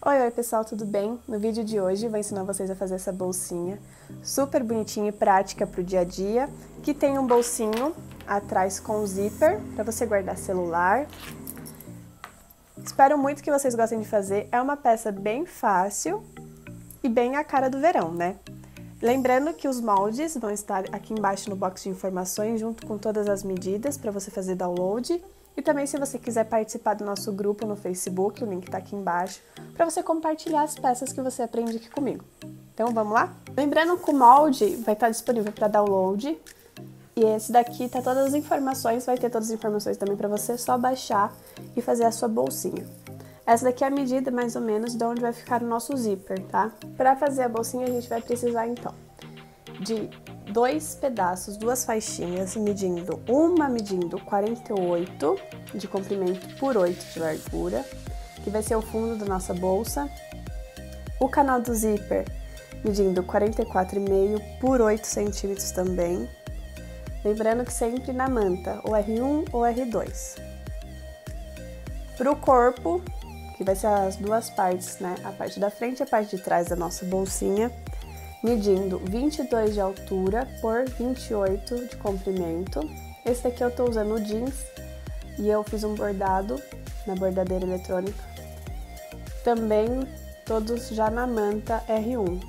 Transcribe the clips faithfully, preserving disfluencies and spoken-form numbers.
Oi, oi pessoal, tudo bem? No vídeo de hoje vou ensinar vocês a fazer essa bolsinha super bonitinha e prática para o dia a dia, que tem um bolsinho atrás com zíper para você guardar celular. Espero muito que vocês gostem de fazer, é uma peça bem fácil e bem a cara do verão, né? Lembrando que os moldes vão estar aqui embaixo no box de informações, junto com todas as medidas para você fazer download. E também, se você quiser participar do nosso grupo no Facebook, o link está aqui embaixo, para você compartilhar as peças que você aprende aqui comigo. Então, vamos lá? Lembrando que o molde vai estar disponível para download, e esse daqui tá todas as informações, vai ter todas as informações também para você só baixar e fazer a sua bolsinha. Essa daqui é a medida, mais ou menos, de onde vai ficar o nosso zíper, tá? Para fazer a bolsinha, a gente vai precisar, então, de dois pedaços, duas faixinhas, medindo uma medindo quarenta e oito de comprimento por oito de largura, que vai ser o fundo da nossa bolsa. O canal do zíper medindo quarenta e quatro vírgula cinco por oito centímetros também. Lembrando que sempre na manta, ou R um ou R dois. Para o corpo, que vai ser as duas partes, né? A parte da frente e a parte de trás da nossa bolsinha, medindo vinte e dois de altura por vinte e oito de comprimento. Esse daqui eu tô usando o jeans e eu fiz um bordado na bordadeira eletrônica. Também todos já na manta R um.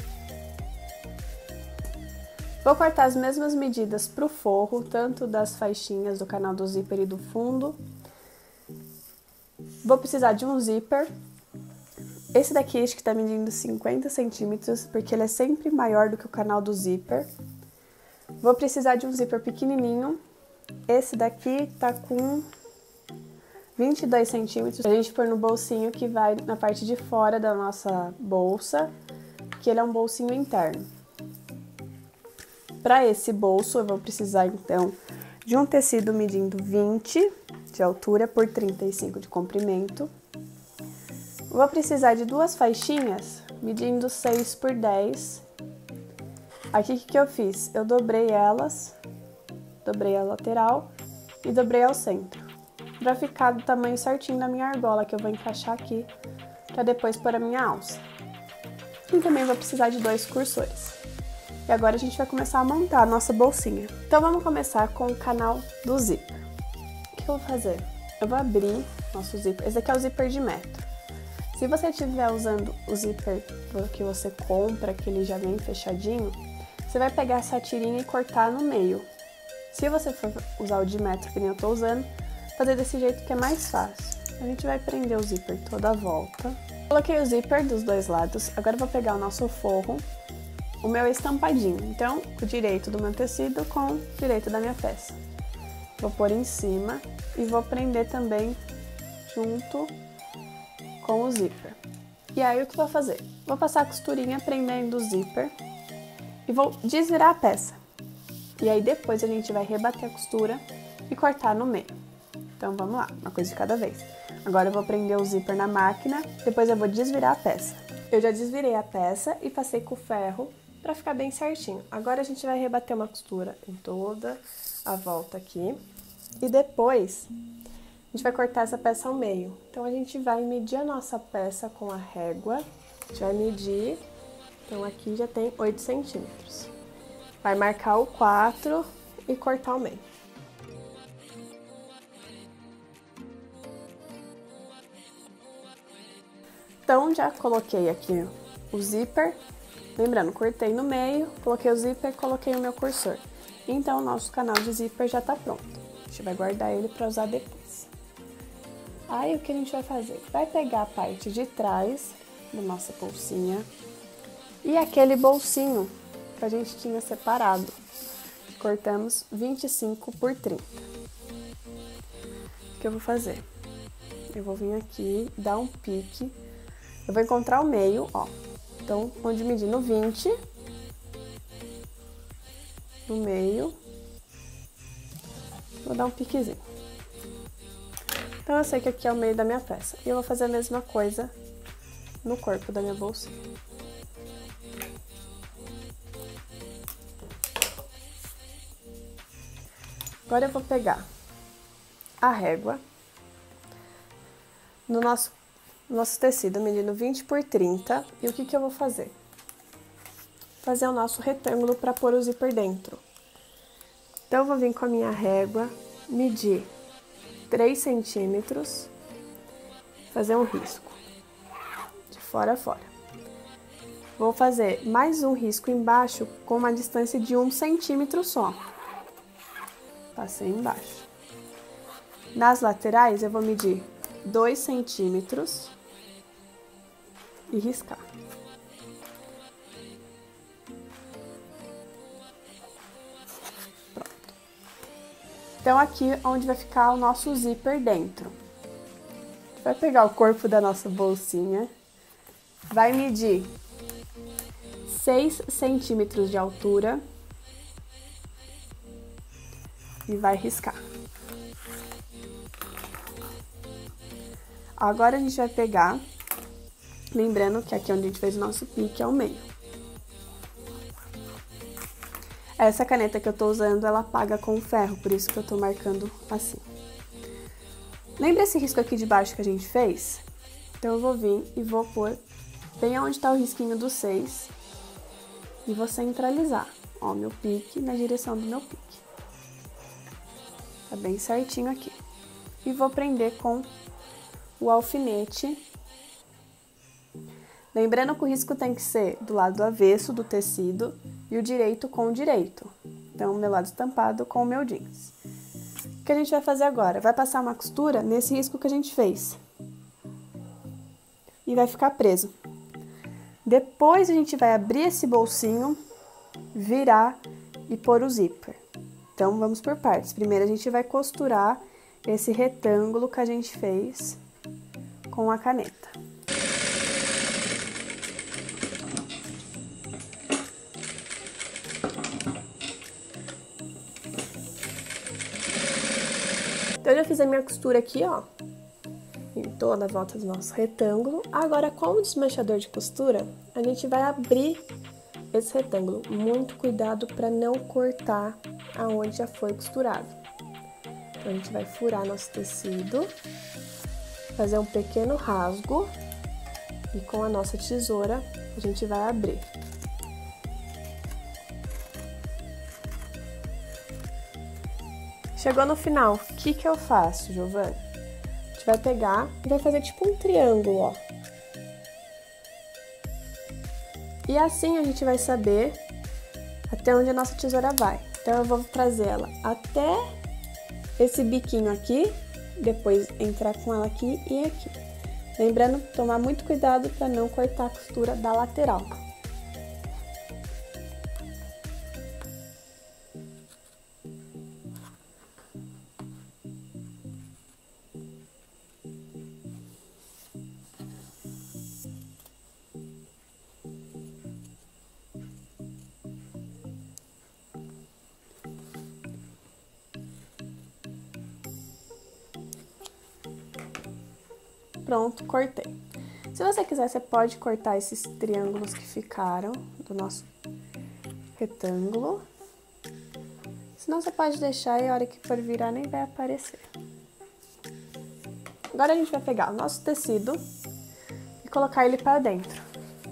Vou cortar as mesmas medidas para o forro, tanto das faixinhas do canal do zíper e do fundo. Vou precisar de um zíper. Esse daqui acho que tá medindo cinquenta centímetros, porque ele é sempre maior do que o canal do zíper. Vou precisar de um zíper pequenininho. Esse daqui tá com vinte e dois centímetros, pra gente pôr no bolsinho que vai na parte de fora da nossa bolsa, que ele é um bolsinho interno. Para esse bolso, eu vou precisar, então, de um tecido medindo vinte de altura por trinta e cinco de comprimento. Vou precisar de duas faixinhas, medindo seis por dez. Aqui, o que, que eu fiz? Eu dobrei elas, dobrei a lateral e dobrei ao centro, para ficar do tamanho certinho da minha argola, que eu vou encaixar aqui, para depois pôr a minha alça. E também vou precisar de dois cursores. E agora a gente vai começar a montar a nossa bolsinha. Então, vamos começar com o canal do zíper. O que eu vou fazer? Eu vou abrir nosso zíper. Esse aqui é o zíper de metro. Se você estiver usando o zíper que você compra, que ele já vem fechadinho, você vai pegar essa tirinha e cortar no meio. Se você for usar o de metro que nem eu tô usando, fazer desse jeito que é mais fácil. A gente vai prender o zíper toda a volta. Coloquei o zíper dos dois lados, agora eu vou pegar o nosso forro. O meu é estampadinho, então o direito do meu tecido com o direito da minha peça. Vou pôr em cima e vou prender também junto com o zíper. E aí, o que eu vou fazer? Vou passar a costurinha prendendo o zíper e vou desvirar a peça. E aí, depois a gente vai rebater a costura e cortar no meio. Então, vamos lá, uma coisa de cada vez. Agora eu vou prender o zíper na máquina, depois eu vou desvirar a peça. Eu já desvirei a peça e passei com o ferro para ficar bem certinho. Agora a gente vai rebater uma costura em toda a volta aqui e depois a gente vai cortar essa peça ao meio. Então, a gente vai medir a nossa peça com a régua. A gente vai medir. Então, aqui já tem oito centímetros. Vai marcar o quatro e cortar ao meio. Então, já coloquei aqui o zíper. Lembrando, cortei no meio, coloquei o zíper, coloquei o meu cursor. Então, o nosso canal de zíper já tá pronto. A gente vai guardar ele para usar depois. Aí, o que a gente vai fazer? Vai pegar a parte de trás da nossa bolsinha e aquele bolsinho que a gente tinha separado. Cortamos vinte e cinco por trinta. O que eu vou fazer? Eu vou vir aqui, dar um pique. Eu vou encontrar o meio, ó. Então, onde medir no vinte, no meio, vou dar um piquezinho. Então, eu sei que aqui é o meio da minha peça. E eu vou fazer a mesma coisa no corpo da minha bolsa. Agora eu vou pegar a régua. No nosso nosso tecido medindo vinte por trinta. E o que que eu vou fazer? Fazer o nosso retângulo para pôr o zíper dentro. Então, eu vou vir com a minha régua, medir três centímetros, fazer um risco, de fora a fora. Vou fazer mais um risco embaixo com uma distância de um centímetro só. Passei embaixo. Nas laterais, eu vou medir dois centímetros e riscar. Pronto. Então, aqui onde vai ficar o nosso zíper dentro. A gente vai pegar o corpo da nossa bolsinha, vai medir seis centímetros de altura e vai riscar. Agora a gente vai pegar, lembrando que aqui onde a gente fez o nosso pique é o meio. Essa caneta que eu tô usando, ela apaga com ferro, por isso que eu tô marcando assim. Lembra esse risco aqui de baixo que a gente fez? Então eu vou vir e vou pôr bem onde tá o risquinho do seis e vou centralizar, ó, meu pique na direção do meu pique. Tá bem certinho aqui. E vou prender com o alfinete. Lembrando que o risco tem que ser do lado avesso do tecido e o direito com o direito. Então, o meu lado estampado com o meu jeans. O que a gente vai fazer agora? Vai passar uma costura nesse risco que a gente fez. E vai ficar preso. Depois, a gente vai abrir esse bolsinho, virar e pôr o zíper. Então, vamos por partes. Primeiro, a gente vai costurar esse retângulo que a gente fez com a caneta. Então, eu já fiz a minha costura aqui, ó, em toda a volta do nosso retângulo. Agora, com o desmanchador de costura, a gente vai abrir esse retângulo. Muito cuidado para não cortar aonde já foi costurado. Então, a gente vai furar nosso tecido, fazer um pequeno rasgo e com a nossa tesoura a gente vai abrir. Chegou no final, o que que eu faço, Giovana? A gente vai pegar e vai fazer tipo um triângulo, ó. E assim a gente vai saber até onde a nossa tesoura vai. Então, eu vou trazer ela até esse biquinho aqui, depois entrar com ela aqui e aqui. Lembrando, tomar muito cuidado para não cortar a costura da lateral. Pronto, cortei. Se você quiser, você pode cortar esses triângulos que ficaram do nosso retângulo. Senão, você pode deixar e a hora que for virar nem vai aparecer. Agora, a gente vai pegar o nosso tecido e colocar ele para dentro.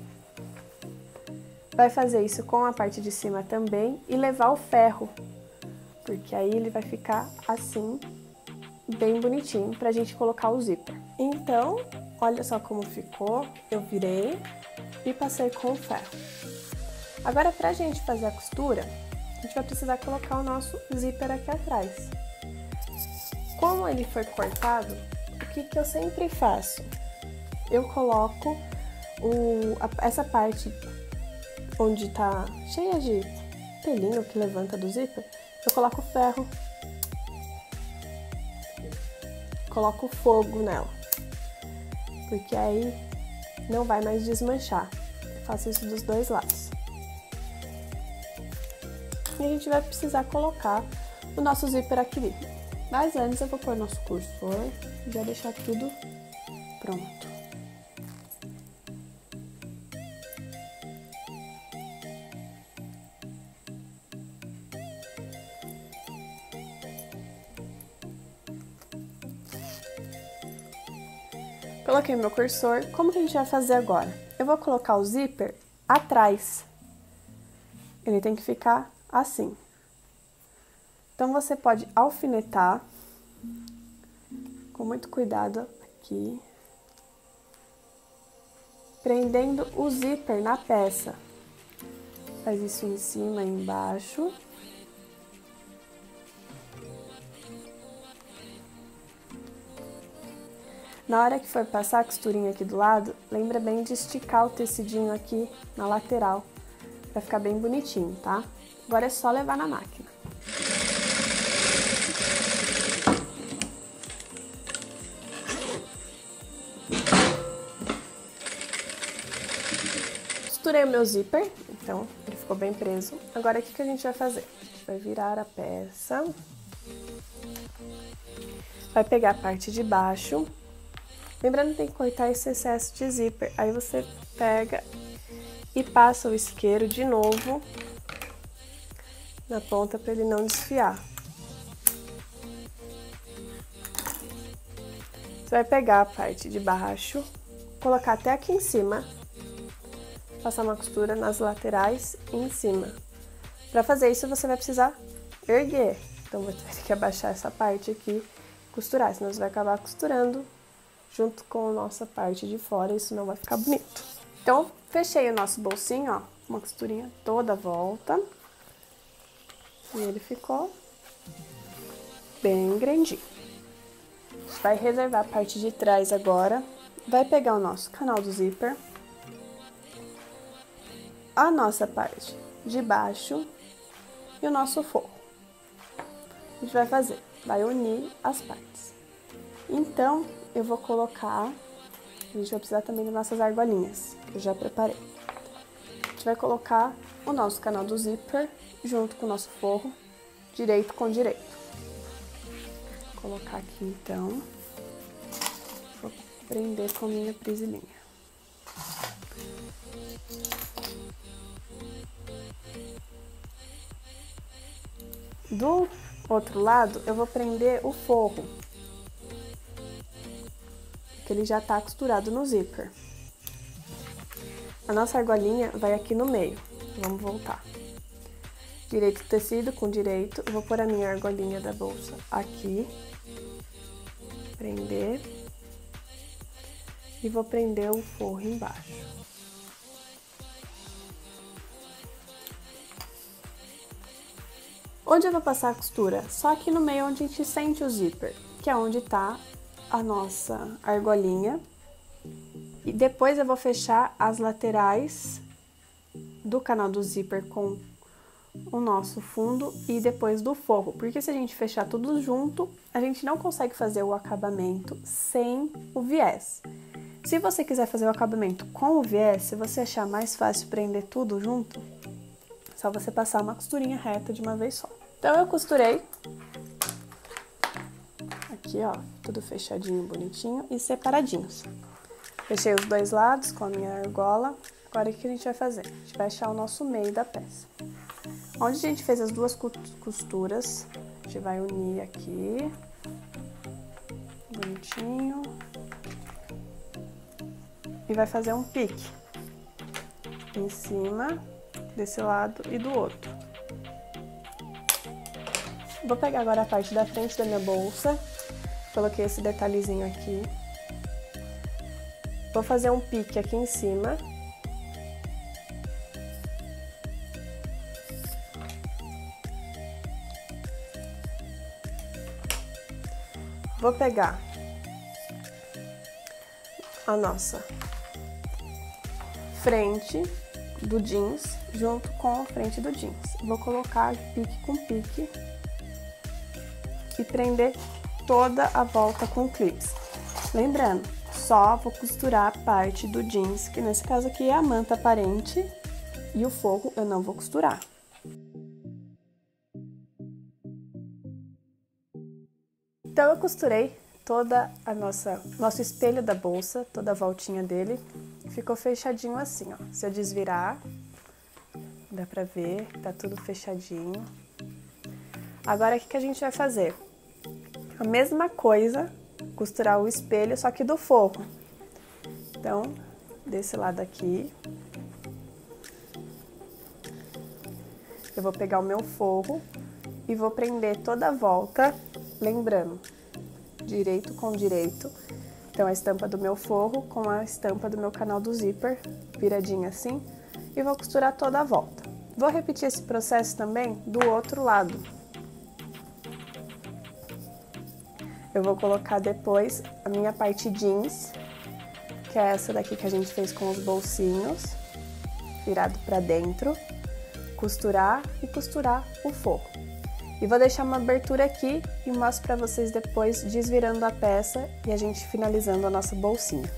Vai fazer isso com a parte de cima também e levar o ferro, porque aí ele vai ficar assim, bem bonitinho, pra gente colocar o zíper. Então, olha só como ficou. Eu virei e passei com o ferro. Agora, pra gente fazer a costura, a gente vai precisar colocar o nosso zíper aqui atrás. Como ele foi cortado, o que que eu sempre faço? Eu coloco o, a, essa parte onde tá cheia de pelinho que levanta do zíper, eu coloco o ferro, coloco fogo nela, porque aí não vai mais desmanchar. Eu faço isso dos dois lados. E a gente vai precisar colocar o nosso zíper aqui. Mas antes eu vou pôr nosso cursor e já deixar tudo pronto. Coloquei meu cursor. Como que a gente vai fazer agora? Eu vou colocar o zíper atrás. Ele tem que ficar assim. Então, você pode alfinetar com muito cuidado aqui, prendendo o zíper na peça. Faz isso em cima e embaixo. Na hora que for passar a costurinha aqui do lado, lembra bem de esticar o tecidinho aqui na lateral, pra ficar bem bonitinho, tá? Agora é só levar na máquina. Costurei o meu zíper, então ele ficou bem preso. Agora o que que a gente vai fazer? A gente vai virar a peça. Vai pegar a parte de baixo. Lembrando que tem que cortar esse excesso de zíper. Aí você pega e passa o isqueiro de novo na ponta para ele não desfiar. Você vai pegar a parte de baixo, colocar até aqui em cima, passar uma costura nas laterais e em cima. Para fazer isso você vai precisar erguer. Então você vai ter que abaixar essa parte aqui, costurar, senão você vai acabar costurando junto com a nossa parte de fora, isso não vai ficar bonito. Então, fechei o nosso bolsinho, ó, uma costurinha toda a volta. E ele ficou bem grandinho. A gente vai reservar a parte de trás agora. Vai pegar o nosso canal do zíper, a nossa parte de baixo e o nosso forro. A gente vai fazer, vai unir as partes. Então, eu vou colocar, a gente vai precisar também das nossas argolinhas, que eu já preparei. A gente vai colocar o nosso canal do zíper junto com o nosso forro, direito com direito. Vou colocar aqui então, vou prender com a minha prisilinha. Do outro lado, eu vou prender o forro, que ele já tá costurado no zíper. A nossa argolinha vai aqui no meio. Vamos voltar. Direito do tecido com direito. Eu vou pôr a minha argolinha da bolsa aqui. Prender. E vou prender o forro embaixo. Onde eu vou passar a costura? Só aqui no meio onde a gente sente o zíper, que é onde tá a nossa argolinha. E depois eu vou fechar as laterais do canal do zíper com o nosso fundo e depois do forro, porque se a gente fechar tudo junto, a gente não consegue fazer o acabamento sem o viés. Se você quiser fazer o acabamento com o viés, se você achar mais fácil prender tudo junto, é só você passar uma costurinha reta de uma vez só. Então eu costurei aqui, ó, tudo fechadinho, bonitinho e separadinhos. Fechei os dois lados com a minha argola. Agora, o que a gente vai fazer? A gente vai achar o nosso meio da peça. Onde a gente fez as duas costuras, a gente vai unir aqui, bonitinho, e vai fazer um pique em cima desse lado e do outro. Vou pegar agora a parte da frente da minha bolsa, coloquei esse detalhezinho aqui. Vou fazer um pique aqui em cima. Vou pegar a nossa frente do jeans junto com a frente do jeans. Vou colocar pique com pique e prender toda a volta com clips. Lembrando, só vou costurar a parte do jeans, que nesse caso aqui é a manta aparente, e o forro eu não vou costurar. Então eu costurei toda a nossa nosso espelho da bolsa, toda a voltinha dele, ficou fechadinho assim, ó. Se eu desvirar, dá pra ver, tá tudo fechadinho. Agora o que que a gente vai fazer? A mesma coisa, costurar o espelho, só que do forro. Então, desse lado aqui, eu vou pegar o meu forro e vou prender toda a volta, lembrando, direito com direito. Então, a estampa do meu forro com a estampa do meu canal do zíper, viradinha assim, e vou costurar toda a volta. Vou repetir esse processo também do outro lado. Eu vou colocar depois a minha parte jeans, que é essa daqui que a gente fez com os bolsinhos, virado pra dentro, costurar e costurar o forro. E vou deixar uma abertura aqui e mostro pra vocês depois desvirando a peça e a gente finalizando a nossa bolsinha.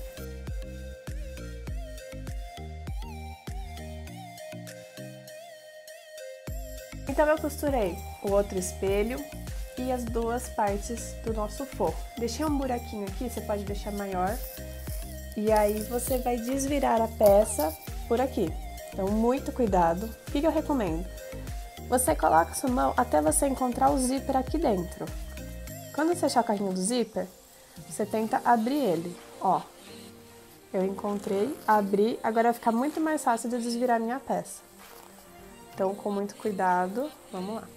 Então eu costurei o outro espelho e as duas partes do nosso forro. Deixei um buraquinho aqui, você pode deixar maior. E aí você vai desvirar a peça por aqui. Então, muito cuidado. O que eu recomendo? Você coloca a sua mão até você encontrar o zíper aqui dentro. Quando você achar o carrinho do zíper, você tenta abrir ele. Ó, eu encontrei, abri, agora vai ficar muito mais fácil de desvirar minha peça. Então, com muito cuidado, vamos lá.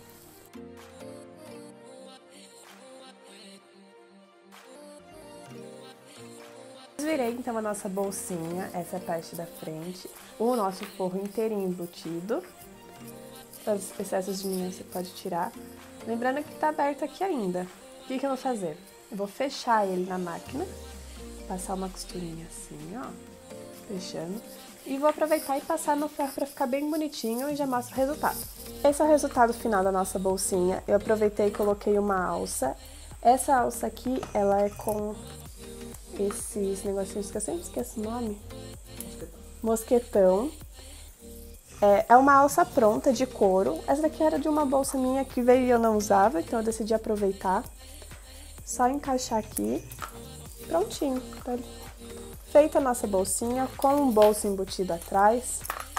Desvirei então a nossa bolsinha, essa é a parte da frente, o nosso forro inteirinho embutido. Os excessos de linha você pode tirar. Lembrando que tá aberto aqui ainda. O que que eu vou fazer? Eu vou fechar ele na máquina, passar uma costurinha assim, ó, fechando. E vou aproveitar e passar no ferro para ficar bem bonitinho e já mostro o resultado. Esse é o resultado final da nossa bolsinha. Eu aproveitei e coloquei uma alça. Essa alça aqui, ela é com esses negocinhos que eu sempre esqueço o nome. Mosquetão. É, é uma alça pronta de couro. Essa daqui era de uma bolsa minha que veio e eu não usava, então eu decidi aproveitar. Só encaixar aqui. Prontinho. Tá feita a nossa bolsinha com um bolso embutido atrás.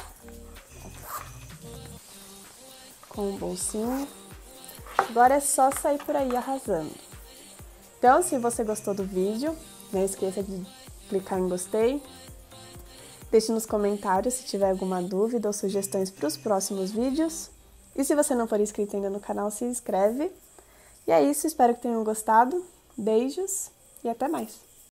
Com um bolsinho. Agora é só sair por aí arrasando. Então, se você gostou do vídeo, não esqueça de clicar em gostei. Deixe nos comentários se tiver alguma dúvida ou sugestões para os próximos vídeos. E se você não for inscrito ainda no canal, se inscreve. E é isso, espero que tenham gostado. Beijos e até mais!